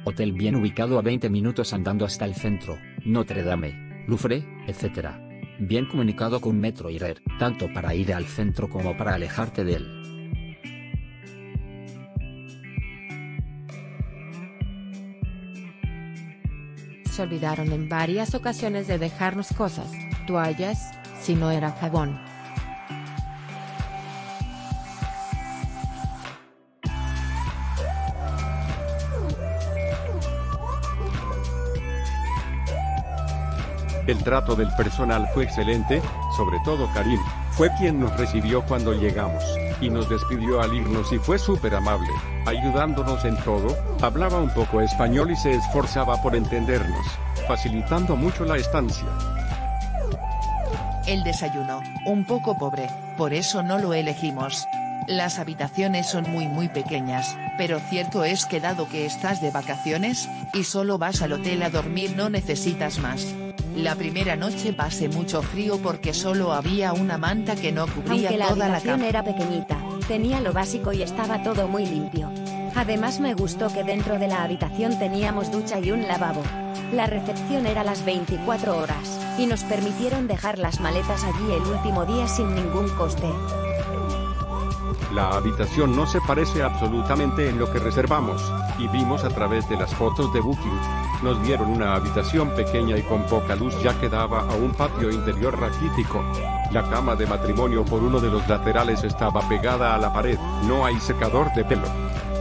Hotel bien ubicado a 20 minutos andando hasta el centro, Notre Dame, Louvre, etc. Bien comunicado con metro y RER, tanto para ir al centro como para alejarte de él. Se olvidaron en varias ocasiones de dejarnos cosas, toallas, si no era jabón. El trato del personal fue excelente, sobre todo Karim, fue quien nos recibió cuando llegamos, y nos despidió al irnos y fue súper amable, ayudándonos en todo, hablaba un poco español y se esforzaba por entendernos, facilitando mucho la estancia. El desayuno, un poco pobre, por eso no lo elegimos. Las habitaciones son muy pequeñas, pero cierto es que dado que estás de vacaciones, y solo vas al hotel a dormir no necesitas más. La primera noche pasé mucho frío porque solo había una manta que no cubría Aunque toda la habitación cama. era pequeñita, tenía lo básico y estaba todo muy limpio. Además me gustó que dentro de la habitación teníamos ducha y un lavabo. La recepción era las 24 horas, y nos permitieron dejar las maletas allí el último día sin ningún coste. La habitación no se parece absolutamente en lo que reservamos, y vimos a través de las fotos de Booking. Nos dieron una habitación pequeña y con poca luz ya que daba a un patio interior raquítico. La cama de matrimonio por uno de los laterales estaba pegada a la pared, no hay secador de pelo.